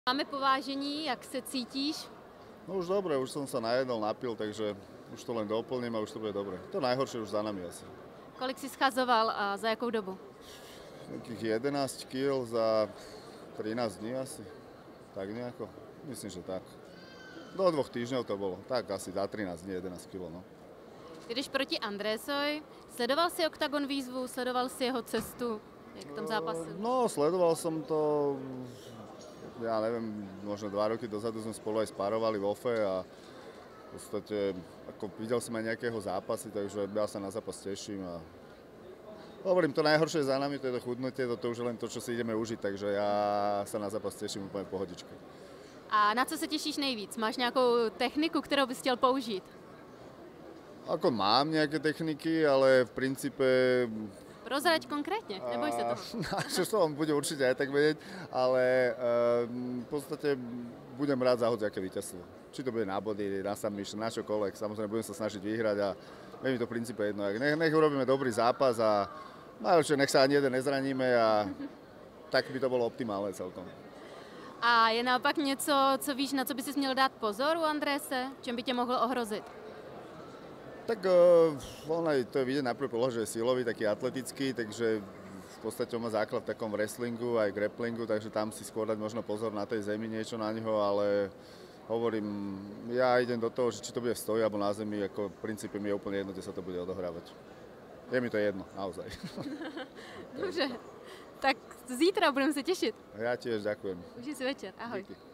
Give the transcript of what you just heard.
Máme povážení, jak se cítíš? No už dobre, už som sa najedol, napil, takže už to len doplním a už to bude dobre. To najhoršie už za nami asi. Kolik jsi schazoval a za jakou dobu? Nejakých 11 kg za 13 dní asi. Tak nejako. Myslím, že tak. Do 2 týždňov to bolo. Tak asi za 13 dní 11 kg, no. Jdeš proti Andrésoj. Sledoval jsi Oktagon výzvu, sledoval jsi jeho cestu, jak tam zápasil? No, sledoval som to, ja neviem, možno 2 roky dozadu sme spolu aj spárovali v OFE a v podstate ako videl som aj nejakého zápasy, takže ja sa na zápas teším a hovorím, to najhoršie za nami, to je to chudnutie, to už je len to, čo si ideme užiť, takže ja sa na zápas teším úplne pohodičke. A na co se těšíš nejvíc? Máš nějakou techniku, kterou bys chtěl použít? Ako mám nejaké techniky, ale v princípe Prozrať konkrétně, neboj se toho. čo to vám bude určite aj tak vedieť, ale v podstate budem rád za hociaké víťazstvo. Či to bude na body, na submission, na čokoľvek, samozrejme budem sa snažiť vyhrať a je mi to v princípe jedno. Nech urobíme dobrý zápas a najlepšie nech sa ani jeden nezraníme a tak by to bolo optimálne celkom. A je naopak něco, co víš, na co by si měl dát pozor u Andrése? Čem by tě mohl ohrozit? Tak on aj to je vidieť na prvý pohľad, že je silový, taký atletický, takže v podstate on má základ v takom wrestlingu aj grapplingu, takže tam si skôr dať možno pozor na tej zemi niečo na neho, ale hovorím, ja idem do toho, že či to bude v stoji alebo na zemi, ako v princípe mi je úplne jedno, kde sa to bude odohrávať. Je mi to jedno, naozaj. Dobře, tak zítra budeme se těšit. Ja tiež ďakujem. Užij si večer, ahoj. Díky.